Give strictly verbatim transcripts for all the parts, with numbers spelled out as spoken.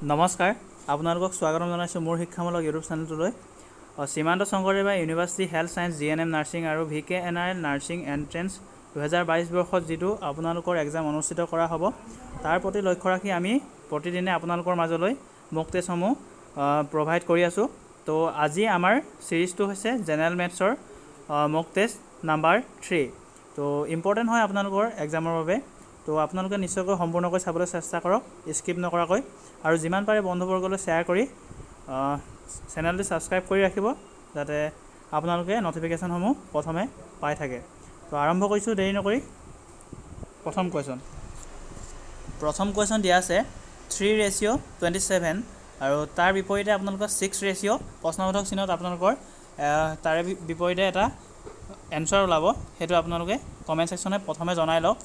নমস্কাৰ আপোনালোকক স্বাগতম জনাইছোঁ মোৰ শিক্ষামূলক ইউটিউব চেনেলটোলৈ Srimanta Sankaradeva university health science G N M nursing আৰু V K N R L nursing entrance দুহেজাৰ বাইছ বৰ্ষত যিটো আপোনালোকৰ এক্সাম অনুষ্ঠিত কৰা হ'ব তাৰ প্ৰতি লক্ষ্য ৰাখি আমি প্ৰতিদিনে আপোনালোকৰ মাজলৈ মক টেষ্টসমূহ প্ৰভাইড কৰি আছোঁ। তো আজি আমাৰ সিৰিজটো হৈছে জেনেৰেল মেথছৰ মক টেষ্ট নাম্বাৰ থ্ৰী। তো ইম্পৰ্টেণ্ট হয় আপোনালোকৰ এক্সামৰ বাবে। তো আপোনালোকে নিশ্চয়কৈ সম্পূৰ্ণকৈ চাবলৈ চেষ্টা কৰক, স্কিপ নকৰাকৈ, আৰু যিমান পাৰে বন্ধুবৰ্গলৈ শ্বেয়াৰ কৰি চেনেলটো ছাবস্ক্ৰাইব কৰি ৰাখিব যাতে আপোনালোকে নটিফিকেশ্যনসমূহ প্ৰথমে পাই থাকে। তো আৰম্ভ কৰিছোঁ দেৰি নকৰি। প্ৰথম কুৱেশ্যন প্ৰথম কুৱেশ্যন দিয়া আছে থ্ৰী ৰেচিঅ' টুৱেণ্টি ছেভেন আৰু তাৰ বিপৰীতে আপোনালোকৰ ছিক্স ৰেচিঅ' প্ৰশ্নবোধক চিহ্নত আপোনালোকৰ তাৰে বিপৰীতে এটা এনচাৰ ওলাব। সেইটো আপোনালোকে কমেণ্ট ছেকশ্যনে প্ৰথমে জনাই লওক।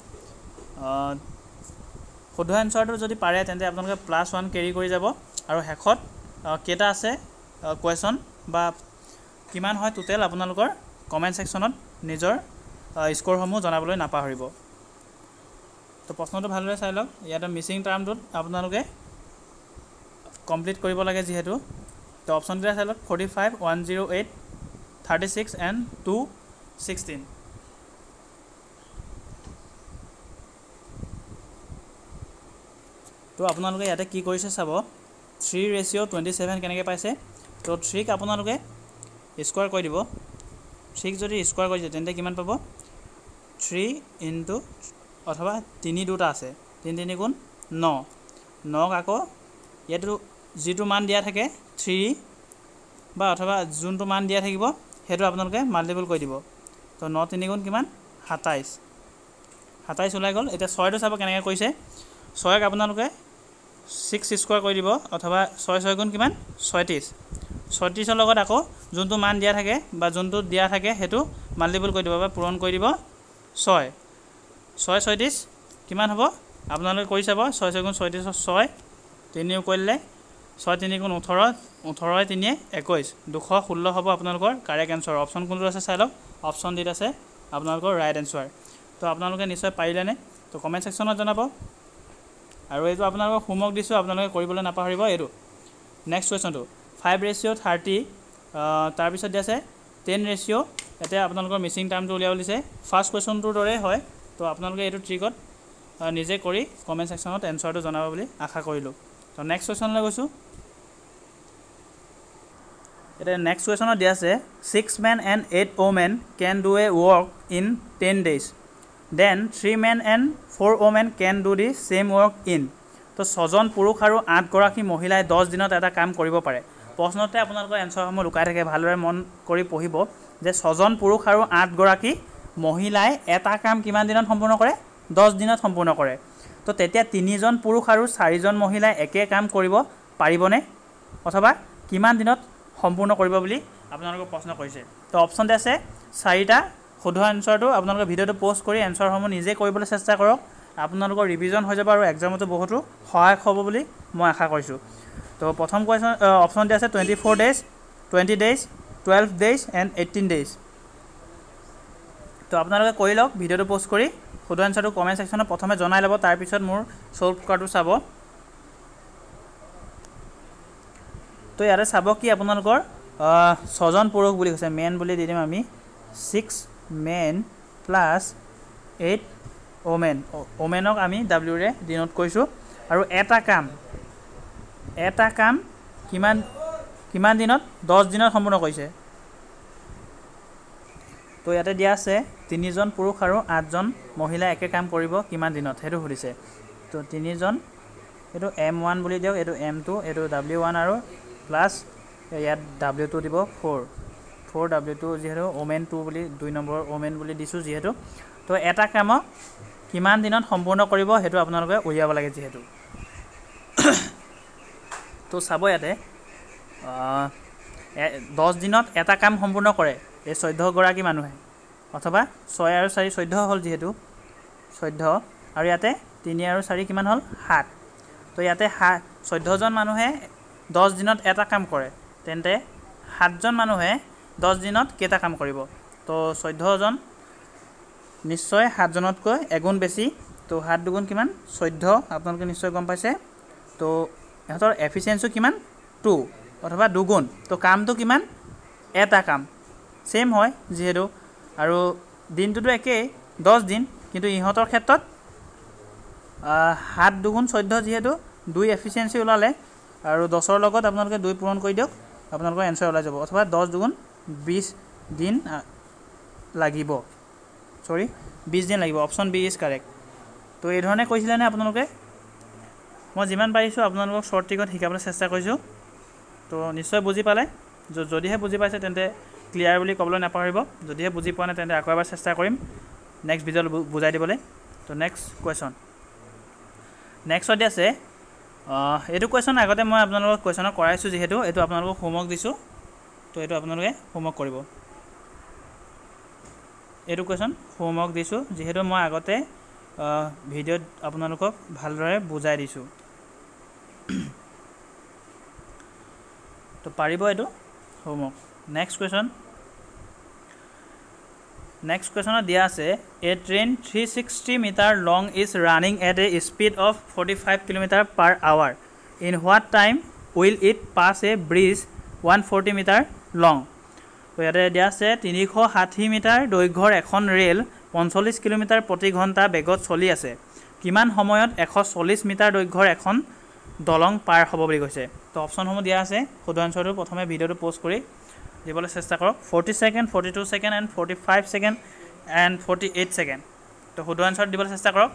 শুদ্ধ এনচাৰটো যদি পাৰে তেন্তে আপোনালোকে প্লাছ ওৱান কেৰি কৰি যাব, আৰু শেষত কেইটা আছে কুৱেশ্যন বা কিমান হয় টোটেল আপোনালোকৰ কমেণ্ট ছেকশ্যনত নিজৰ স্ক'ৰসমূহ জনাবলৈ নাপাহৰিব। তো প্ৰশ্নটো ভালদৰে চাই লওক। ইয়াতে মিচিং টাৰ্মটোত আপোনালোকে কমপ্লিট কৰিব লাগে যিহেতু। তো অপশ্যনকেইটা চাই লওক forty five one zero' eight thirty six and two sixteen. তো আপোনালোকে ইয়াতে কি কৰিছে চাব, থ্ৰী ৰেচিঅ' টুৱেণ্টি ছেভেন কেনেকৈ পাইছে। তো থ্ৰীক আপোনালোকে স্কোৱাৰ কৰি দিব। থ্ৰীক যদি স্কোৱাৰ কৰি দিয়ে তেন্তে কিমান পাব, থ্ৰী ইনটু অথবা তিনি দুটা আছে, তিনি তিনি গুণ ন, নক আকৌ ইয়াতো যিটো মান দিয়া থাকে থ্ৰী বা অথবা যোনটো মান দিয়া থাকিব সেইটো আপোনালোকে মাল্টিপুল কৰি দিব। তো ন তিনি গুণ কিমান, সাতাইছ, সাতাইছ ওলাই গ'ল। এতিয়া ছয়টো চাব কেনেকৈ কৰিছে। ছয়ক আপোনালোকে ছিক্স স্কোৱাৰ কৰি দিব, অথবা ছয় ছয় গুণ কিমান, ছয়ত্ৰিছ, ছয়ত্ৰিছৰ লগত আকৌ যোনটো মান দিয়া থাকে বা যোনটো দিয়া থাকে সেইটো মাল্টিপুল কৰি দিব বা পূৰণ কৰি দিব। ছয় ছয় ছয়ত্ৰিছ কিমান হ'ব আপোনালোকে কৰি চাব। ছয় ছয় গুণ ছয়ত্ৰিছৰ ছয়, তিনিও কৰিলে ছয় তিনি গুণ ওঠৰ, ওঠৰই তিনিয়ে একৈছ, দুশ ষোল্ল হ'ব আপোনালোকৰ কাৰেক্ট এনচাৰ। অপশ্যন কোনটো আছে চাই লওক। অপশ্যন ডিত আছে আপোনালোকৰ ৰাইট এনচাৰ। তো আপোনালোকে নিশ্চয় পাৰিলেনে, তো কমেণ্ট ছেকশ্যনত জনাব। আৰু এইটো আপোনালোকক হোমৱৰ্ক দিছোঁ, আপোনালোকে কৰিবলৈ নাপাহৰিব এইটো। নেক্সট কুৱেশ্যনটো ফাইভ ৰেচিঅ' থাৰ্টি, তাৰপিছত দিয়া আছে টেন ৰেচিঅ'। এতিয়া আপোনালোকৰ মিচিং টাৰ্মটো উলিয়াব দিছে। ফাৰ্ষ্ট কুৱেশ্যনটোৰ দৰে হয়। তো আপোনালোকে এইটো ট্ৰিকত নিজে কৰি কমেণ্ট ছেকশ্যনত এনচাৰটো জনাব বুলি আশা কৰিলোঁ। তো নেক্সট কুৱেশ্যনলৈ গৈছোঁ। এতিয়া নেক্সট কুৱেশ্যনত দিয়া আছে six men and eight women can do a work in ten days, then three men and four women can do the same work in. তো ছজন পুৰুষ আৰু আঠগৰাকী মহিলাই দহ দিনত এটা কাম কৰিব পাৰে। প্ৰশ্নতে আপোনালোকৰ এনচাৰসমূহ লুকাই থাকে, ভালদৰে মন কৰি পঢ়িব যে ছজন পুৰুষ আৰু আঠগৰাকী মহিলাই এটা কাম কিমান দিনত সম্পূৰ্ণ কৰে, দহ দিনত সম্পূৰ্ণ কৰে। তো তেতিয়া তিনিজন পুৰুষ আৰু চাৰিজন মহিলাই একে কাম কৰিব পাৰিবনে, অথবা কিমান দিনত সম্পূৰ্ণ কৰিব বুলি আপোনালোকক প্ৰশ্ন কৰিছে। তো অপশ্যনতে আছে চাৰিটা। শুদ্ধ এনচাৰটো আপোনালোকে ভিডিঅ'টো প'ষ্ট কৰি এনচাৰসমূহ নিজে কৰিবলৈ চেষ্টা কৰক। আপোনালোকৰ ৰিভিজন হৈ যাব আৰু এক্সামতো বহুতো সহায়ক হ'ব বুলি মই আশা কৰিছোঁ। তো প্ৰথম কুৱেশ্যন অপশ্যন দিয়া আছে twenty four days, twenty days, twelve days and eighteen days. তো আপোনালোকে কৰি লওক ভিডিঅ'টো প'ষ্ট কৰি। শুদ্ধ এনচাৰটো কমেণ্ট ছেকশ্যনত প্ৰথমে জনাই ল'ব, তাৰপিছত মোৰ ছল্ভ কৰাটো চাব। তো ইয়াতে চাব কি আপোনালোকৰ ছজন পুৰুষ বুলি কৈছে, মেন বুলি দি দিম আমি, six men plus eight women, ওমেনক আমি ডাব্লিউৰে ডিনোট কৰিছোঁ। আৰু এটা কাম, এটা কাম কিমান কিমান দিনত, দহ দিনত সম্পূৰ্ণ কৰিছে। তো ইয়াতে দিয়া আছে তিনিজন পুৰুষ আৰু আঠজন মহিলা একে কাম কৰিব কিমান দিনত, সেইটো সুধিছে। তো তিনিজন, এইটো এম ওৱান বুলি দিয়ক, এইটো এম টু, এইটো ডাব্লিউ ওৱান, আৰু প্লাছ ইয়াত ডাব্লিউ টু দিব ফ'ৰ, ফ'ৰ ডাব্লিউ টু যিহেতু ওমেন টু বুলি দুই নম্বৰ ওমেন বুলি দিছোঁ যিহেতু। তো এটা কামক কিমান দিনত সম্পূৰ্ণ কৰিব সেইটো আপোনালোকে উলিয়াব লাগে যিহেতু। তো চাব ইয়াতে দহ দিনত এটা কাম সম্পূৰ্ণ কৰে এই চৈধ্যগৰাকী মানুহে, অথবা ছয় আৰু চাৰি চৈধ্য হ'ল যিহেতু চৈধ্য, আৰু ইয়াতে তিনি আৰু চাৰি কিমান হ'ল, সাত। তো ইয়াতে সাত চৈধ্যজন মানুহে দহ দিনত এটা কাম কৰে, তেন্তে সাতজন মানুহে দহ দিনত কেইটা কাম কৰিব। তো চৈধ্যজন নিশ্চয় সাতজনতকৈ এগুণ বেছি। তো সাত দুগুণ কিমান, চৈধ্য, আপোনালোকে নিশ্চয় গম পাইছে। তো ইহঁতৰ এফিচিয়েঞ্চি কিমান টু অথবা দুগুণ তো কামটো কিমান এটা কাম সেম হয় যিহেতু আৰু দিনটোতো একেই দহ দিন কিন্তু ইহঁতৰ ক্ষেত্ৰত সাত দুগুণ চৈধ্য যিহেতু দুই এফিচিয়েঞ্চি ওলালে আৰু দহৰ লগত আপোনালোকে দুই পূৰণ কৰি দিয়ক আপোনালোকৰ এনসাৰ ওলাই যাব অথবা দহ দুগুণ বিশ দিন লাগিব সৰি বিশ দিন লাগিব অপশ্যন বি ইজ কাৰেক্ট তো এই ধৰণে কৈছিলে নে আপোনালোকে মই যিমান পাৰিছোঁ আপোনালোকক শ্বৰ্ট ট্ৰিকত শিকাবলৈ চেষ্টা কৰিছোঁ তো নিশ্চয় বুজি পালে যদিহে বুজি পাইছে তেন্তে ক্লিয়াৰ বুলি ক'বলৈ নাপাহৰিব যদিহে বুজি পোৱা নাই তেন্তে আকৌ এবাৰ চেষ্টা কৰিম নেক্সট ভিডিঅ'ত বুজাই দিবলৈ তো নেক্সট কুৱেশ্যন নেক্সট আছে এইটো কুৱেশ্যন আগতে মই আপোনালোকক কুৱেশ্যনক কৰাইছোঁ যিহেতু এইটো আপোনালোকক হোমৱৰ্ক দিছোঁ তো এইটো আপোনালোকে হোমৱৰ্ক কৰিব এইটো কুৱেশ্যন হোমৱৰ্ক দিছোঁ যিহেতু মই আগতে ভিডিঅ'ত আপোনালোকক ভালদৰে বুজাই দিছোঁ তো পাৰিব এইটো হোমৱৰ্ক নেক্সট কুৱেশ্যন নেক্সট কুৱেশ্যনত দিয়া আছে a train three sixty metre long is running at a speed of forty five kilometre per hour in what time will it pass a bridge one forty metre long তো ইয়াতে দিয়া আছে তিনিশ ষাঠি metre দৈৰ্ঘ্যৰ এখন ৰেল পঞ্চল্লিছ kilometre প্ৰতি ঘণ্টা বেগত চলি আছে কিমান সময়ত এশ চল্লিছ মিটাৰ দৈৰ্ঘ্যৰ এখন দলং পাৰ হ'ব বুলি কৈছে তো অপশ্যনসমূহ দিয়া আছে শুদ্ধ আনচাৰটো প্ৰথমে ভিডিঅ'টো প'ষ্ট কৰি দিবলৈ চেষ্টা কৰক forty second forty two second and forty five second and forty eight second তো শুদ্ধ আনচাৰ দিবলৈ চেষ্টা কৰক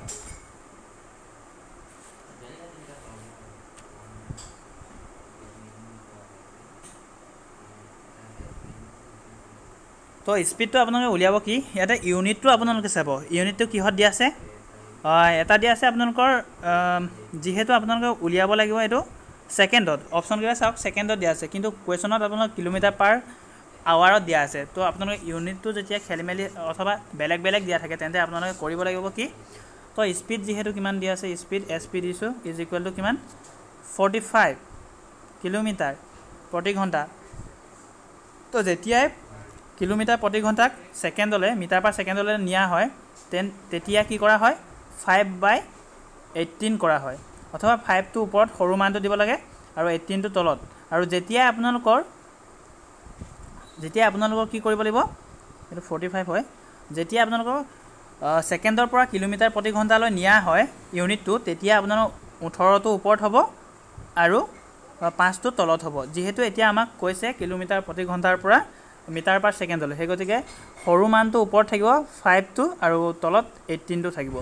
তো স্পীডটো আপোনালোকে উলিয়াব কি ইয়াতে ইউনিটটো আপোনালোকে চাব ইউনিটটো কিহত দিয়া আছে এটা দিয়া আছে আপোনালোকৰ যিহেতু আপোনালোকে উলিয়াব লাগিব এইটো ছেকেণ্ডত অপশ্যনকেইটা চাওক ছেকেণ্ডত দিয়া আছে কিন্তু কুৱেশ্যনত আপোনালোক কিলোমিটাৰ পাৰ আৱাৰত দিয়া আছে তো আপোনালোকে ইউনিটটো যেতিয়া খেলি মেলি অথবা বেলেগ বেলেগ দিয়া থাকে তেন্তে আপোনালোকে কৰিব লাগিব কি তো স্পীড যিহেতু কিমান দিয়া আছে স্পীড এছ পি দিছোঁ ইজ ইকুৱেল টু কিমান ফৰ্টি ফাইভ কিলোমিটাৰ প্ৰতি ঘণ্টা তো যেতিয়াই কিলোমিটাৰ প্ৰতি ঘণ্টাক ছেকেণ্ডলৈ মিটাৰ পাৰ ছেকেণ্ডলৈ নিয়া হয় তেন তেতিয়া কি কৰা হয় ফাইভ বাই এইটিন কৰা হয় অথবা ফাইভটো ওপৰত সৰু মানটো দিব লাগে আৰু এইটিনটো তলত আৰু যেতিয়া আপোনালোকৰ যেতিয়া আপোনালোকৰ কি কৰিব লাগিব এইটো ফৰ্টি ফাইভ হয় যেতিয়া আপোনালোকৰ ছেকেণ্ডৰ পৰা কিলোমিটাৰ প্ৰতি ঘণ্টালৈ নিয়া হয় ইউনিটটো তেতিয়া আপোনালোকৰ ওঠৰটো ওপৰত হ'ব আৰু পাঁচটো তলত হ'ব যিহেতু এতিয়া আমাক কৈছে কিলোমিটাৰ প্ৰতি ঘণ্টাৰ পৰা মিটাৰ পাৰ ছেকেণ্ডলৈ সেই গতিকে সৰু মানটো ওপৰত থাকিব ফাইভটো আৰু তলত এইটিনটো থাকিব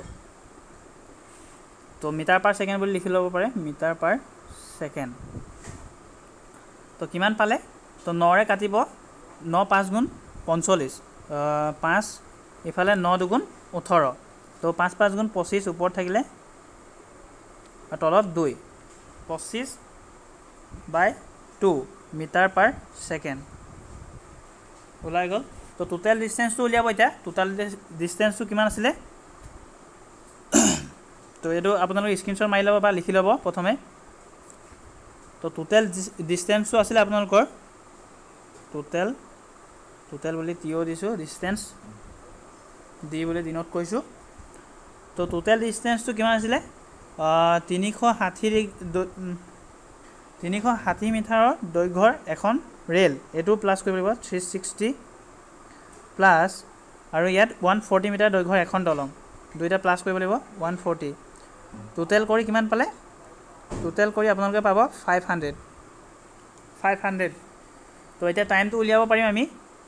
তো মিটাৰ পাৰ ছেকেণ্ড বুলি লিখি ল'ব পাৰে মিটাৰ পাৰ ছেকেণ্ড তো কিমান পালে তো নৰে কাটিব ন পাঁচ গুণ পঞ্চল্লিছ পাঁচ ইফালে ন দুগুণ ওঠৰ তো পাঁচ পাঁচ গুণ পঁচিছ ওপৰত থাকিলে আৰু তলত দুই পঁচিছ by two metre per second ওলাই গ'ল তো টোটেল ডিষ্টেঞ্চটো উলিয়াব এতিয়া টোটেল ডিষ্টেঞ্চটো কিমান আছিলে তো এইটো আপোনালোকে স্ক্ৰীনশ্বট মাৰি ল'ব বা লিখি ল'ব প্ৰথমে তো টোটেল ডিষ্টেঞ্চটো আছিলে আপোনালোকৰ টোটেল টোটেল বুলি টি অ' দিছোঁ ডিষ্টেঞ্চ ডি বুলি দিনত কৈছোঁ তো টোটেল ডিষ্টেঞ্চটো কিমান আছিলে তিনিশ ষাঠি তিনিশ ষাঠি মিটাৰৰ দৈৰ্ঘ্যৰ এখন ৰেল এইটো প্লাছ কৰিব লাগিব থ্ৰী ছিক্সটি প্লাছ আৰু ইয়াত ওৱান ফৰ্টি মিটাৰ দৈৰ্ঘ্যৰ এখন দলং দুইটা প্লাছ কৰিব লাগিব ওৱান ফৰ্টি টোটেল কৰি কিমান পালে টোটেল কৰি আপোনালোকে পাব ফাইভ হাণ্ড্ৰেড ফাইভ হাণ্ড্ৰেড তো এতিয়া টাইমটো উলিয়াব পাৰিম আমি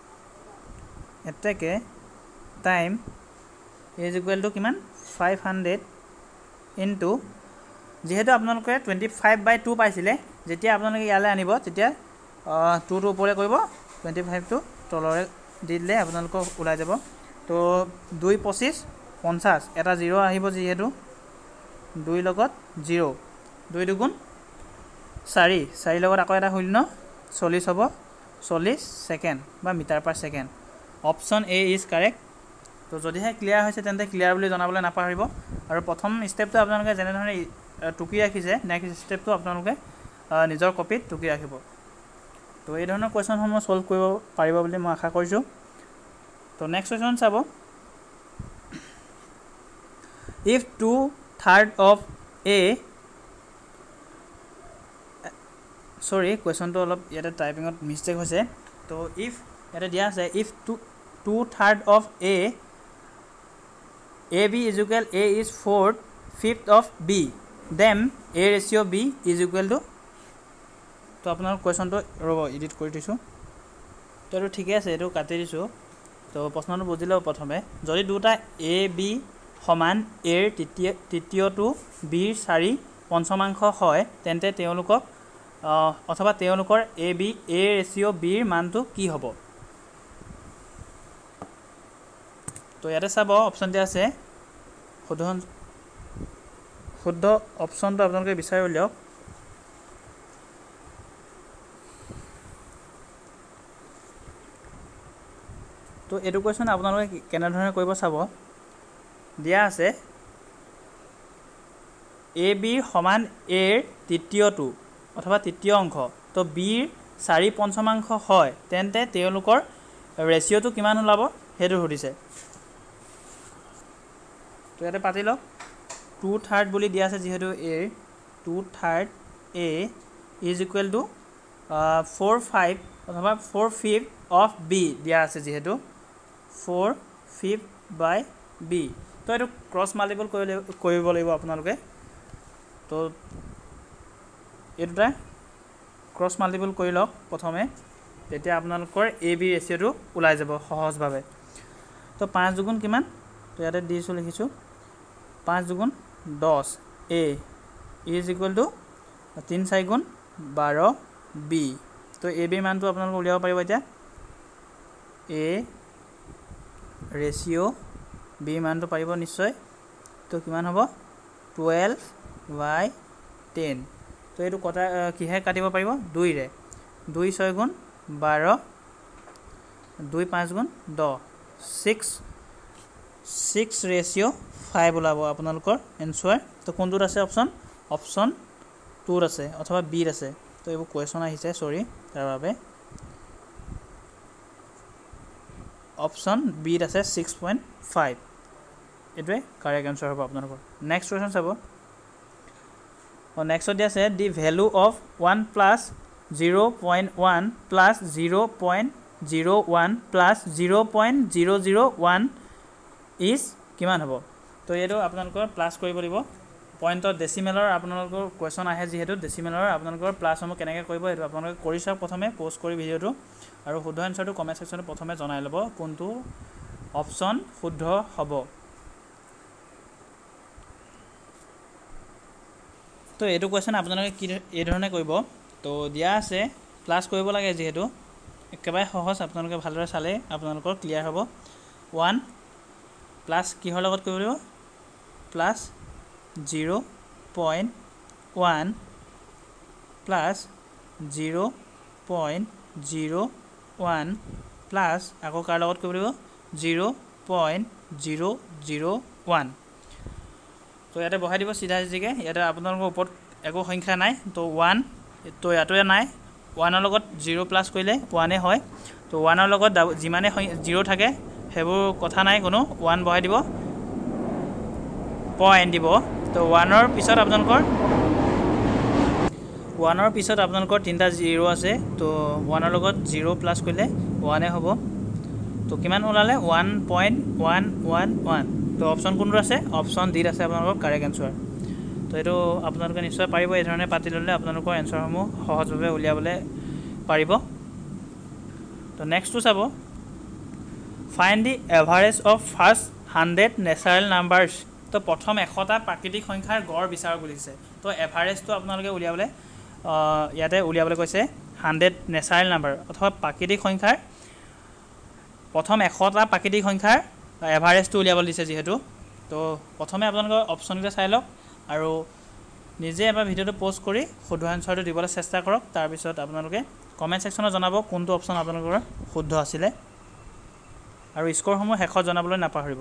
এতেকে টাইম ইজ ইকুৱেল টু কিমান ফাইভ হাণ্ড্ৰেড ইনটু যিহেতু আপোনালোকে টুৱেণ্টি ফাইভ বাই টু পাইছিলে যেতিয়া আপোনালোকে ইয়ালৈ আনিব তেতিয়া টুটো ওপৰলৈ কৰিব টুৱেণ্টি ফাইভটো তলৰে দি দিলে আপোনালোকৰ ওলাই যাব তো দুই পঁচিছ পঞ্চাছ এটা জিৰ' আহিব যিহেতু দুই লগত জিৰ' দুই দুগুণ চাৰি চাৰি লগত আকৌ এটা শূন্য চল্লিছ হ'ব চল্লিছ ছেকেণ্ড বা metre per second option A is correct তো যদিহে ক্লিয়াৰ হৈছে তেন্তে ক্লিয়াৰ বুলি জনাবলৈ নাপাহৰিব আৰু প্ৰথম ষ্টেপটো আপোনালোকে যেনেধৰণে টুকি ৰাখিছে নেক্সট ষ্টেপটো আপোনালোকে নিজৰ কপিত টুকি ৰাখিব তো এই ধৰণৰ কুৱেশ্যনসমূহ সলভ কৰিব পাৰিব বুলি মই আশা কৰিছোঁ তো নেক্সট কুৱেশ্যন চাব if two third of A sorry কুৱেশ্যনটো অলপ ইয়াতে টাইপিঙত মিষ্টেক হৈছে তো ইফ ইয়াতে দিয়া আছে if two two third of A A B is equal A is fourth fifth of B then A ratio' B is equal to তো আপোনাৰ কুৱেশ্যনটো ৰ'ব এডিট কৰি দিছোঁ তো এইটো ঠিকে আছে এইটো কাটি দিছোঁ তো প্ৰশ্নটো বুজি লওক প্ৰথমে যদি দুটা এ বি সমান এৰ তৃতীয় তৃতীয়টো বিৰ চাৰি পঞ্চমাংশ হয় তেন্তে তেওঁলোকক অথবা তেওঁলোকৰ এ বি এ ৰেচিঅ' বিৰ মানটো কি হ'ব তো ইয়াতে চাব অপশ্যনটো আছে শুদ্ধ শুদ্ধ অপশ্যনটো আপোনালোকে বিচাৰি উলিয়াওক তো এইটো কুৱেশ্যন আপোনালোকে কেনেধৰণে কৰিব চাব দিয়া আছে এ বিৰ সমান এৰ তৃতীয়টো অথবা তৃতীয় অংশ তো বিৰ চাৰি পঞ্চমাংশ হয় তেন্তে তেওঁলোকৰ ৰেচিঅ'টো কিমান ওলাব সেইটো সুধিছে তো ইয়াতে পাতি লওক টু থাৰ্ড বুলি দিয়া আছে যিহেতু uh two third A is equal to four five অথবা ফ'ৰ ফিফ্থ অফ বি দিয়া আছে যিহেতু ফ'ৰ ফিফ্থ বাই বি তো এইটো ক্ৰছ মাল্টিপল কৰিব লাগিব আপোনালোকে তো এই দুটা ক্ৰছ মাল্টিপল কৰি লওক প্ৰথমে তেতিয়া আপোনালোকৰ এ বি ৰেচিঅ'টো ওলাই যাব সহজভাৱে তো পাঁচ দুগুণ কিমান তো ইয়াতে দিছোঁ লিখিছোঁ পাঁচ দুগুণ দহ এ ইজ ইকুৱেল টু তিনি চাৰি গুণ বাৰ বি তো এ বিৰ মানটো আপোনালোকে উলিয়াব পাৰিব এতিয়া এ ৰেচিঅ' বিৰ মানটো পাৰিব নিশ্চয় তো কিমান হ'ব টুৱেল্ভ বাই টেন তো এইটো কটা কিহে কাটিব পাৰিব দুইৰে দুই ছয় গুণ বাৰ দুই পাঁচ গুণ দহ ছিক্স ছিক্স ৰেচিঅ' ফাইভ ওলাব আপোনালোকৰ এনচাৰ তো কোনটোত আছে অপশ্যন অপশ্যন টুত আছে অথবা বিত আছে তো এইবোৰ কুৱেশ্যন আহিছে চৰি তাৰ বাবে অপশ্যন বিত আছে ছিক্স পইণ্ট ফাইভ এইটোৱে কাৰেক্ট এনচাৰ হ'ব আপোনালোকৰ নেক্সট কুৱেশ্যন চাব নেক্সট দিয়া আছে the value of one plus zero' point one plus zero' point zero' one plus zero' point zero' zero' one is কিমান হ'ব তো এইটো আপোনালোকৰ প্লাছ কৰিব লাগিব পইণ্টৰ ডেচিমেলৰ আপোনালোকৰ কুৱেশ্যন আহে যিহেতু ডেচিমেলৰ আপোনালোকৰ প্লাছসমূহ কেনেকৈ কৰিব সেইটো আপোনালোকে কৰি চাওক প্ৰথমে প'ষ্ট কৰি ভিডিঅ'টো আৰু শুদ্ধ এনচাৰটো কমেণ্ট ছেকশ্যনত প্ৰথমে জনাই ল'ব কোনটো অপশ্যন শুদ্ধ হ'ব তো এইটো কুৱেশ্যন আপোনালোকে কি এই ধৰণে কৰিব তো দিয়া আছে প্লাছ কৰিব লাগে যিহেতু একেবাৰে সহজ আপোনালোকে ভালদৰে চালে আপোনালোকৰ ক্লিয়াৰ হ'ব ওৱান প্লাছ কিহৰ লগত কৰিব লাগিব plus zero' point one plus zero' point zero' one plus আকৌ কাৰ লগত কৰিব লাগিব zero' point zero' zero' one তো ইয়াতে বহাই দিব চিধা চিধিকৈ ইয়াতে আপোনালোকৰ ওপৰত একো সংখ্যা নাই তো ওৱান তো ইয়াতে নাই ওৱানৰ লগত জিৰ' প্লাছ কৰিলে ওৱানে হয় তো ওৱানৰ লগত যিমানে জিৰ' থাকে সেইবোৰ কথা নাই কোনো ওৱান বহাই দিব পইণ্ট দিব তো ওৱানৰ পিছত আপোনালোকৰ ওৱানৰ পিছত আপোনালোকৰ তিনিটা জিৰ' আছে তো ওৱানৰ লগত জিৰ' প্লাছ কৰিলে ওৱানে হ'ব তো কিমান ওলালে one point one one one তো অপশ্যন কোনটো আছে অপশ্যন ডিত আছে আপোনালোকৰ কাৰেক্ট এনচাৰ তো এইটো আপোনালোকে নিশ্চয় পাৰিব এই ধৰণে পাতি ল'লে আপোনালোকৰ এনচাৰসমূহ সহজভাৱে উলিয়াবলৈ পাৰিব তো নেক্সটটো চাব find the average of first hundred natural numbers তো প্ৰথম এশটা প্ৰাকৃতিক সংখ্যাৰ গড় বিচাৰ বুলিছে তো এভাৰেজটো আপোনালোকে উলিয়াবলৈ ইয়াতে উলিয়াবলৈ কৈছে হাণ্ড্ৰেড নেচাৰেল নাম্বাৰ অথবা প্ৰাকৃতিক সংখ্যাৰ প্ৰথম এশটা প্ৰাকৃতিক সংখ্যাৰ এভাৰেজটো উলিয়াবলৈ দিছে যিহেতু তো প্ৰথমে আপোনালোকৰ অপশ্যনকেইটা চাই লওক আৰু নিজে এবাৰ ভিডিঅ'টো প'ষ্ট কৰি শুদ্ধ এনচাৰটো দিবলৈ চেষ্টা কৰক তাৰপিছত আপোনালোকে কমেণ্ট ছেকশ্যনত জনাব কোনটো অপশ্যন আপোনালোকৰ শুদ্ধ আছিলে আৰু স্ক'ৰসমূহ শেষত জনাবলৈ নাপাহৰিব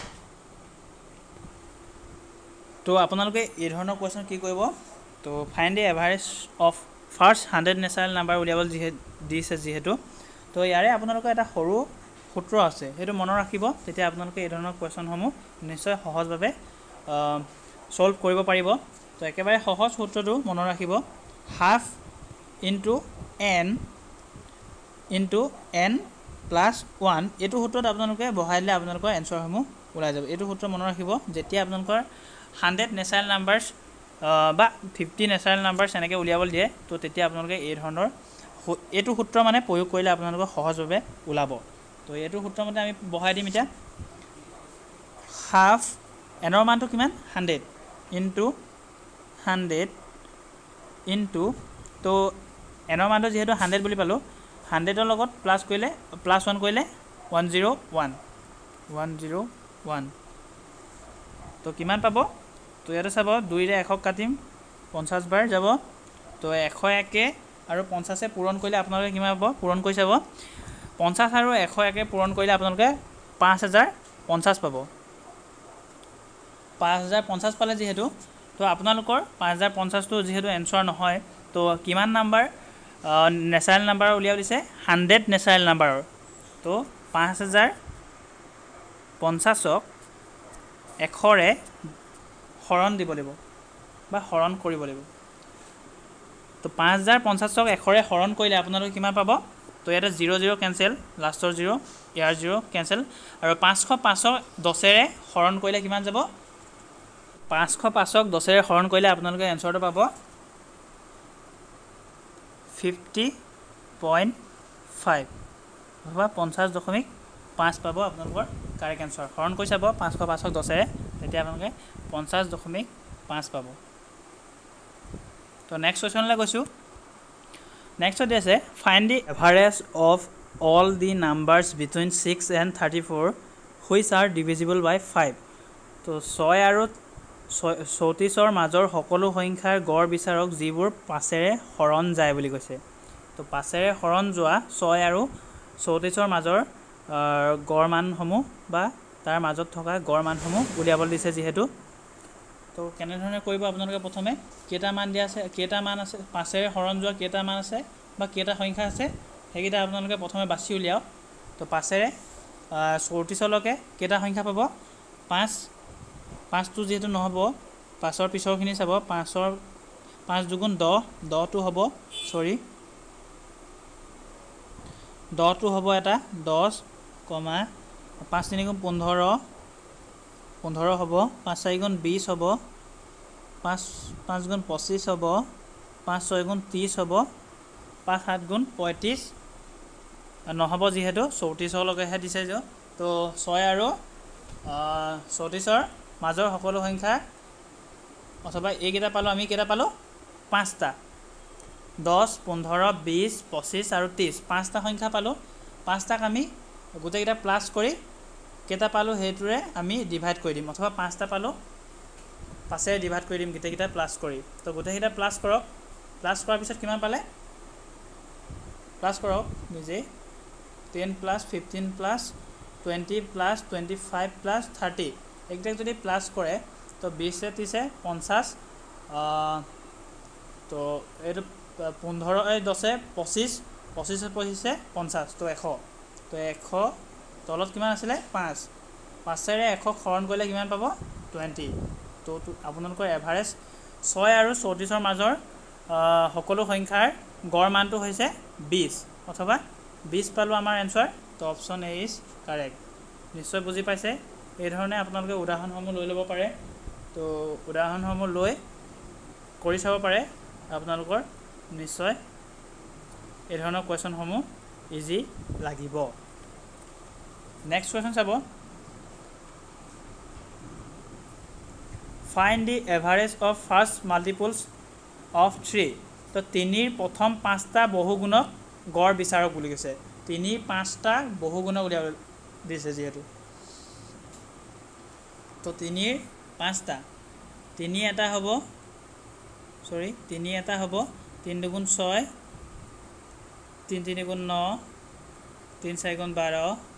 তো আপোনালোকে এই ধৰণৰ কুৱেশ্যন কি কৰিব তো find the average of first hundred natural number উলিয়াবলৈ যিহে দিছে যিহেতু তো ইয়াৰে আপোনালোকৰ এটা সৰু সূত্ৰ আছে সেইটো মনত ৰাখিব তেতিয়া আপোনালোকে এই ধৰণৰ কুৱেশ্যনসমূহ নিশ্চয় সহজভাৱে ছল্ভ কৰিব পাৰিব তো একেবাৰে সহজ সূত্ৰটো মনত ৰাখিব half into n into n plus one এইটো সূত্ৰত আপোনালোকে বহাই দিলে আপোনালোকৰ এনচাৰসমূহ ওলাই যাব। এইটো সূত্ৰ মনত ৰাখিব, যেতিয়া আপোনালোকৰ হাণ্ড্ৰেড নেচাৰেল নাম্বাৰছ বা ফিফটি নেচাৰেল নাম্বাৰছ এনেকৈ উলিয়াবলৈ দিয়ে, তো তেতিয়া আপোনালোকে এই ধৰণৰ এইটো সূত্ৰ মানে প্ৰয়োগ কৰিলে আপোনালোকৰ সহজভাৱে ওলাব। তো এইটো সূত্ৰ মতে আমি বহাই দিম এতিয়া। হাফ এনৰ মানটো কিমান হাণ্ড্ৰেড ইনটু হাণ্ড্ৰেড ইনটু তো এনৰ মানটো যিহেতু হাণ্ড্ৰেড বুলি পালোঁ, হাণ্ড্ৰেডৰ লগত প্লাছ কৰিলে প্লাছ ওৱান কৰিলে one zero' one one zero' one তো কিমান পাব? তো ইয়াতে চাব দুইৰে এশক কাটিম পঞ্চাছ বাৰ যাব। তো এশ একে আৰু পঞ্চাছে পূৰণ কৰিলে আপোনালোকে কিমান পাব? পূৰণ কৰি চাব। পঞ্চাছ আৰু এশ একে পূৰণ কৰিলে আপোনালোকে পাঁচ হাজাৰ পঞ্চাছ পাব। পাঁচ হাজাৰ পঞ্চাছ পালে যিহেতু, তো আপোনালোকৰ পাঁচ হাজাৰ পঞ্চাছটো যিহেতু এনচাৰ নহয়, তো কিমান নাম্বাৰ নেচাৰেল নাম্বাৰ উলিয়াব দিছে? হাণ্ড্ৰেড নেচাৰেল নাম্বাৰৰ। তো পাঁচ হাজাৰ পঞ্চাছক এশৰে হৰণ দিব লাগিব বা হৰণ কৰিব লাগিব। তো পাঁচ হাজাৰ পঞ্চাছক এশৰে হৰণ কৰিলে আপোনালোকে কিমান পাব? তো ইয়াতে জিৰ' জিৰ' কেঞ্চেল, লাষ্টৰ জিৰ', ইয়াৰ জিৰ' কেঞ্চেল, আৰু পাঁচশ পাঁচক দহেৰে হৰণ কৰিলে কিমান যাব? পাঁচশ পাঁচক দহেৰে হৰণ কৰিলে আপোনালোকে এনচাৰটো পাব ফিফটি পইণ্ট ফাইভ অথবা পঞ্চাছ দশমিক পাঁচ পাব আপোনালোকৰ কাৰেক্ট এনচাৰ। হৰণ কৰি চাব পাঁচশ পাঁচক দহেৰে, তেতিয়া আপোনালোকে পঞ্চাছ দশমিক পাঁচ পাব। তো নেক্সট কুৱেশ্যনলৈ গৈছোঁ। নেক্সট দি আছে find the average of all the numbers between six and thirty four which are divisible by five. তো ছয় আৰু চৌত্ৰিছৰ মাজৰ সকলো সংখ্যাৰ গড় বিচাৰক যিবোৰ পাঁচেৰে হৰণ যায় বুলি কৈছে। তো পাঁচেৰে হৰণ যোৱা ছয় আৰু চৌত্ৰিছৰ মাজৰ গড় মানসমূহ বা তাৰ মাজত থকা গড় মানসমূহ উলিয়াবলৈ দিছে যিহেতু। তো কেনেধৰণে কৰিব আপোনালোকে? প্ৰথমে কেইটা মান দিয়া আছে, কেইটা মান আছে পাঁচেৰে হৰণ যোৱা কেইটা মান আছে বা কেইটা সংখ্যা আছে সেইকেইটা আপোনালোকে প্ৰথমে বাছি উলিয়াওক। তো পাঁচেৰে চৌত্ৰিছলৈকে কেইটা সংখ্যা পাব? পাঁচ। পাঁচটো যিহেতু নহ'ব, পাঁচৰ পিছৰখিনি চাব। পাঁচৰ পাঁচ দুগুণ দহ, দহটো হ'ব চৰি দহটো হ'ব এটা দহ কমা পাঁচ তিনি গুণ পোন্ধৰ, পোন্ধৰ হ'ব। পাঁচ চাৰি গুণ বিছ হ'ব, পাঁচ পাঁচ গুণ পঁচিছ হ'ব, পাঁচ ছয় গুণ ত্ৰিছ হ'ব, পাঁচ সাত গুণ পঁয়ত্ৰিছ নহ'ব যিহেতু চৌত্ৰিছলৈকেহে দিছে যে। তো ছয় আৰু চৌত্ৰিছৰ মাজৰ সকলো সংখ্যা অথবা এইকেইটা পালোঁ আমি কেইটা পালোঁ? পাঁচটা। দহ পোন্ধৰ বিছ পঁচিছ আৰু ত্ৰিছ পাঁচটা সংখ্যা পালোঁ। পাঁচটাক আমি গোটেইকেইটা প্লাছ কৰি কেইটা পালোঁ সেইটোৰে আমি ডিভাইড কৰি দিম, অথবা পাঁচটা পালোঁ পাঁচেৰে ডিভাইড কৰি দিম গোটেইকেইটা প্লাছ কৰি। তো গোটেইকেইটা প্লাছ কৰক। প্লাছ কৰাৰ পিছত কিমান পালে? প্লাছ কৰক নিজেই। Ten plus fifteen plus twenty plus twenty five plus thirty এইকেইটাক যদি প্লাছ কৰে তো বিছে ত্ৰিছে পঞ্চাছ, তো এইটো পোন্ধৰ এই দহে পঁচিছ, পঁচিছে পঁচিছে পঞ্চাছ, তো এশ। তো এশ তলত কিমান আছিলে? পাঁচ। পাঁচেৰে এশক হৰণ কৰিলে কিমান পাব? টুৱেণ্টি। তো আপোনালোকৰ এভাৰেজ ছয় আৰু চৌত্ৰিছৰ মাজৰ সকলো সংখ্যাৰ গড় মানটো হৈছে বিছ অথবা বিছ পালোঁ আমাৰ এনচাৰ। তো অপশ্যন এ ইজ কাৰেক্ট। নিশ্চয় বুজি পাইছে। এই ধৰণে আপোনালোকে উদাহৰণসমূহ লৈ ল'ব পাৰে। তো উদাহৰণসমূহ লৈ কৰি চাব পাৰে, আপোনালোকৰ নিশ্চয় এই ধৰণৰ কুৱেশ্যনসমূহ ইজি লাগিব। নেক্সট কুৱেশ্যন চাব। Find the average of first multiples of three. তো তিনিৰ প্ৰথম পাঁচটা বহুগুণক গড় বিচাৰক বুলি কৈছে। তিনি পাঁচটা বহুগুণক উলিয়াব দিছে যিহেতু। তো তিনিৰ পাঁচটা, তিনি এটা হ'ব চৰি তিনি এটা হ'ব, তিনি দুগুণ ছয়, তিনি তিনি গুণ ন, তিনি চাৰি গুণ বাৰ,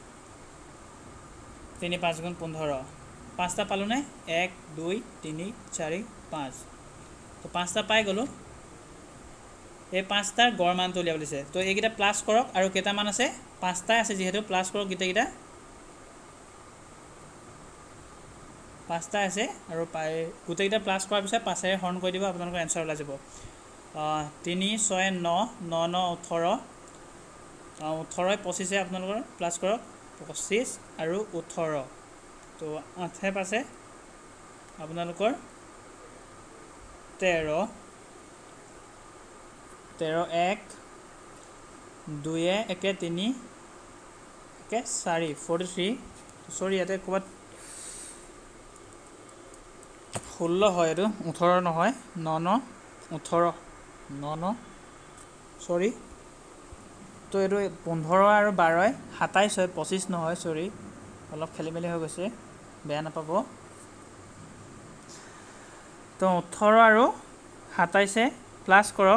তিনি পাঁচ গুণ পোন্ধৰ। পাঁচটা পালোঁনে? এক দুই তিনি চাৰি পাঁচ। তো পাঁচটা পাই গ'লোঁ। এই পাঁচটাৰ গড় মানটো উলিয়াব দিছে। তো এইকেইটা প্লাছ কৰক আৰু কেইটামান আছে? পাঁচটাই আছে যিহেতু প্লাছ কৰক গোটেইকেইটা। পাঁচটা আছে আৰু পাই গোটেইকেইটা প্লাছ কৰাৰ পিছত পাঁচেৰে হৰণ কৰি দিব, আপোনালোকৰ এনচাৰ ওলাই যাব। তিনি ছয় ন ন ন ওঠৰ ওঠৰ পঁচিছে আপোনালোকৰ প্লাছ কৰক পঁচিছ আৰু ওঠৰ তো আঠে পাঁচে আপোনালোকৰ তেৰ তেৰ এক দুয়ে একে তিনি একে চাৰি ফৰ্টি থ্ৰী চৰি ইয়াতে ক'ৰবাত ষোল্ল হয় এইটো ওঠৰ নহয় ন ন ওঠৰ ন ন চৰি তো এইটো পোন্ধৰ আৰু বাৰই সাতাইছ হয় পঁচিছ নহয় চৰি অলপ খেলি মেলি হৈ গৈছে বেয়া নাপাব তো ওঠৰ আৰু সাতাইছে প্লাছ কৰক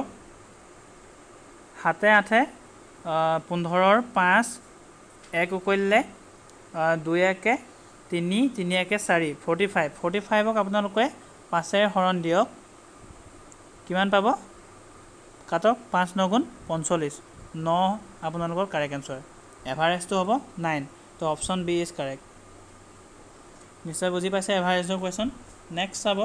সাতে আঠে পোন্ধৰৰ পাঁচ এক উকলিলে দুই একে তিনি তিনি একে চাৰি ফৰ্টি ফাইভ ফৰ্টি ফাইভক আপোনালোকে পাঁচেৰে হৰণ দিয়ক কিমান পাব কাটক পাঁচ নগুণ পঞ্চল্লিছ ন আপোনালোকৰ কাৰেক্ট এনচাৰ এভাৰেজটো হ'ব নাইন তো অপশ্যন বি ইজ কাৰেক্ট নিশ্চয় বুজি পাইছে এভাৰেজৰ কুৱেশ্যন নেক্সট চাব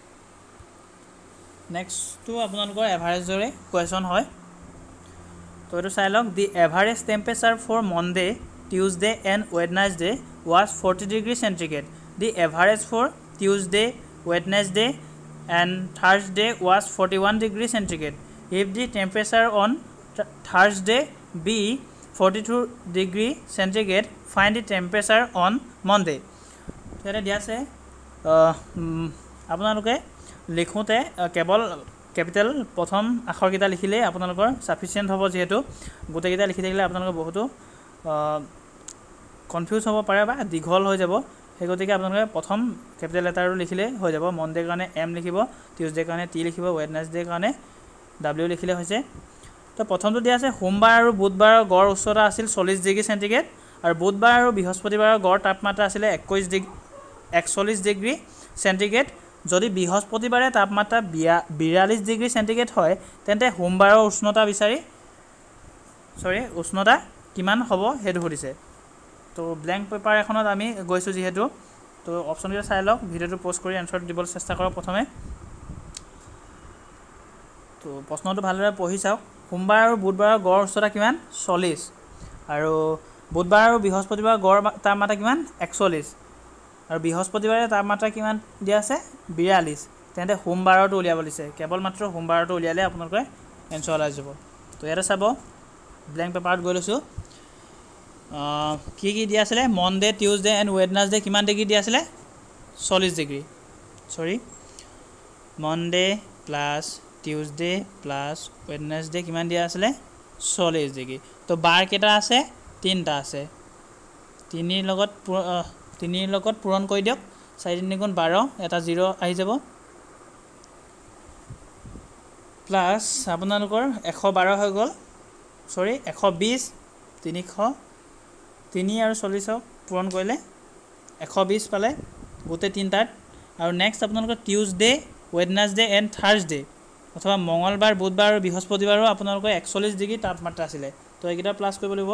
নেক্সটটো আপোনালোকৰ এভাৰেজৰে কুৱেশ্যন হয় তো এইটো চাই লওক the average temperature for Monday Tuesday and Wednesday was forty degree centigrade the average for Tuesday Wednesday and Thursday was forty one degree centigrade if the temperature on Thursday be forty two degree centigrade find the temperature on Monday ইয়াতে দিয়া আছে আপোনালোকে লিখোঁতে কেৱল capital প্ৰথম আখৰকেইটা লিখিলেই আপোনালোকৰ sufficient হ'ব যিহেতু গোটেইকেইটা লিখি থাকিলে আপোনালোকৰ বহুতো কনফিউজ হ'ব পাৰে বা দীঘল হৈ যাব সেই গতিকে আপোনালোকে প্ৰথম কেপিটেল লেটাৰটো লিখিলে হৈ যাব মনডেৰ কাৰণে এম লিখিব টিউজডেৰ কাৰণে টি লিখিব ৱেডনেছডেৰ কাৰণে ডাব্লিউ লিখিলে হৈছে তো প্ৰথমটো দিয়া আছে সোমবাৰ আৰু বুধবাৰৰ গড় উচ্চতা আছিল চল্লিছ ডিগ্ৰী চেণ্টিগ্ৰেড আৰু বুধবাৰ আৰু বৃহস্পতিবাৰৰ গড় তাপমাত্ৰা আছিলে একৈছ ডিগ্ৰী একচল্লিছ ডিগ্ৰী চেণ্টিগ্ৰেড যদি বৃহস্পতিবাৰে তাপমাত্ৰা বিয়াল্লিছ ডিগ্ৰী চেণ্টিগ্ৰেড হয় তেন্তে সোমবাৰৰ উষ্ণতা বিচাৰি চৰি উষ্ণতা কিমান হ'ব সেইটো সুধিছে তো ব্লেংক পেপাৰ এখনত আমি গৈছোঁ যিহেতু তো অপশ্যনকেইটা চাই লওক ভিডিঅ'টো প'ষ্ট কৰি এনচাৰটো দিবলৈ চেষ্টা কৰক প্ৰথমে তো প্ৰশ্নটো ভালদৰে পঢ়ি চাওক সোমবাৰ আৰু বুধবাৰৰ গড় উচ্চতা কিমান চল্লিছ আৰু বুধবাৰ আৰু বৃহস্পতিবাৰৰ গড় তাপমাত্ৰা কিমান একচল্লিছ আৰু বৃহস্পতিবাৰে তাপমাত্ৰা কিমান দিয়া আছে বিয়াল্লিছ তেন্তে সোমবাৰটো উলিয়াব দিছে কেৱল মাত্ৰ সোমবাৰটো উলিয়ালে আপোনালোকে এনচাৰ ওলাই যাব তো ইয়াতে চাব ব্লেংক পেপাৰত গৈ লৈছোঁ কি কি দিয়া আছিলে মনডে টিউজডে এণ্ড ৱেডনেছডে কিমান ডিগ্ৰী দিয়া আছিলে চল্লিছ ডিগ্ৰী চৰি Monday plus Tuesday plus Wednesday কিমান দিয়া আছিলে চল্লিছ ডিগ্ৰী তো বাৰ কেইটা আছে তিনিটা আছে তিনিৰ লগত তিনিৰ লগত পূৰণ কৰি দিয়ক চাৰি তিনি গুণ বাৰ এটা জিৰ' আহি যাব প্লাছ আপোনালোকৰ এশ বাৰ হৈ গ'ল চৰি এশ বিছ তিনিশ তিনি আৰু চল্লিছক পূৰণ কৰিলে এশ বিছ পালে গোটেই তিনিটাত আৰু নেক্সট আপোনালোকৰ টিউজডে ৱেডনেছডে এণ্ড থাৰ্ছডে অথবা মঙলবাৰ বুধবাৰ আৰু বৃহস্পতিবাৰো আপোনালোকৰ একচল্লিছ ডিগ্ৰী তাপমাত্ৰা আছিলে তো এইকেইটা প্লাছ কৰিব লাগিব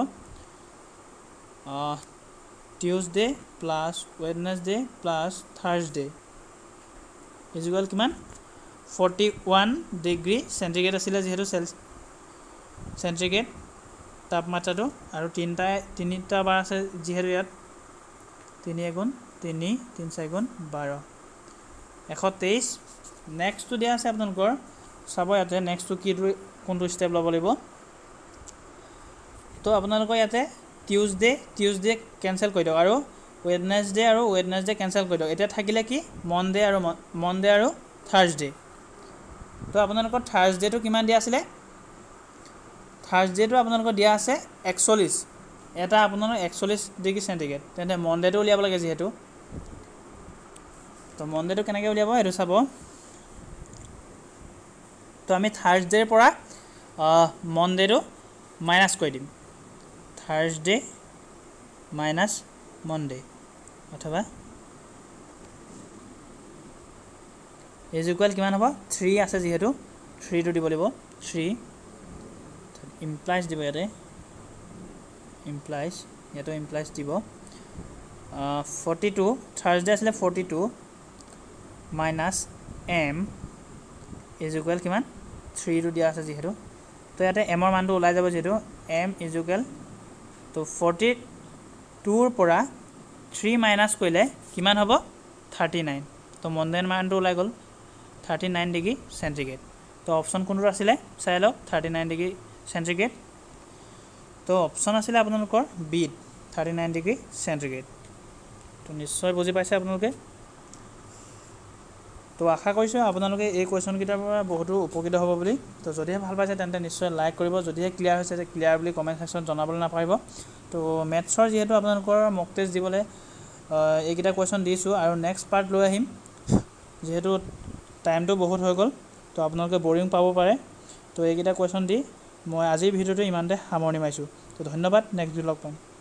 Tuesday plus Wednesday plus Thursday equal কিমান ফৰ্টি ওৱান ডিগ্ৰী চেণ্টিগ্ৰেড আছিলে যিহেতু চেল চেণ্টিগ্ৰেড তাপমাত্ৰাটো আৰু তিনিটা তিনিটা বাৰ আছে যিহেতু ইয়াত তিনি এগুণ তিনি তিনি চাৰি গুণ বাৰ এশ তেইছ নেক্সটটো দিয়া আছে আপোনালোকৰ চাব ইয়াতে নেক্সটটো কি কোনটো ষ্টেপ ল'ব লাগিব তো আপোনালোকৰ ইয়াতে টিউজডে টিউজডে কেঞ্চেল কৰি দিয়ক আৰু ৱেডনেছডে আৰু ৱেডনেছডে কেঞ্চেল কৰি দিয়ক এতিয়া থাকিলে কি মনডে আৰু মনডে আৰু থাৰ্ছডে তো আপোনালোকৰ থাৰ্ছডেটো কিমান দিয়া আছিলে থাৰ্ছডেটো আপোনালোকৰ দিয়া আছে একচল্লিছ এটা আপোনালোকৰ একচল্লিছ ডিগ্ৰী চেণ্টিগ্ৰেড তেন্তে মনডেটো উলিয়াব লাগে যিহেতু তো মনডেটো কেনেকৈ উলিয়াব সেইটো চাব তো আমি থাৰ্ছডেৰ পৰা মনডেটো মাইনাছ কৰি দিম থাৰ্ছডে মাইনাছ মনডে অথবা ইজ ইকুৱেল কিমান হ'ব থ্ৰী আছে যিহেতু থ্ৰীটো দিব লাগিব থ্ৰী ইমপ্লাইজ দিব ইয়াতে ইমপ্লাইজ ইয়াতো ইমপ্লাইজ দিব ফৰ্টি টু থাৰ্ছডে আছিলে forty two minus M is equal কিমান থ্ৰীটো দিয়া আছে যিহেতু তো ইয়াতে এমৰ মানটো ওলাই যাব যিহেতু এম ইজুকেল তো ফৰ্টি টুৰ পৰা থ্ৰী মাইনাছ কৰিলে কিমান হ'ব থাৰ্টি নাইন তো মণ্ডেন মানটো ওলাই গ'ল থাৰ্টি নাইন ডিগ্ৰী চেণ্টিগ্ৰেড তো অপশ্যন কোনটো আছিলে চাই লওক থাৰ্টি নাইন ডিগ্ৰী চেণ্টিগ্ৰেড তো অপশ্যন আছিলে আপোনালোকৰ বিত থাৰ্টি নাইন ডিগ্ৰী চেণ্টিগ্ৰেড তো নিশ্চয় বুজি পাইছে আপোনালোকে তো আশা কৰিছোঁ আপোনালোকে এই কুৱেশ্যনকেইটাৰ পৰা বহুতো উপকৃত হ'ব বুলি তো যদিহে ভাল পাইছে তেন্তে নিশ্চয় লাইক কৰিব যদিহে ক্লিয়াৰ হৈছে যে ক্লিয়াৰ বুলি কমেণ্ট ছেকশ্যনত জনাবলৈ নাপাহৰিব তো মেথছৰ যিহেতু আপোনালোকৰ মক টেষ্ট দিবলৈ এইকেইটা কুৱেশ্যন দিছোঁ আৰু নেক্সট পাৰ্ট লৈ আহিম যিহেতু টাইমটো বহুত হৈ গ'ল তো আপোনালোকে বৰিং পাব পাৰে তো এইকেইটা কুৱেশ্যন দি মই আজিৰ ভিডিঅ'টো ইমানতে সামৰণি মাৰিছোঁ তো ধন্যবাদ নেক্সট ভিডিঅ' লগ পাম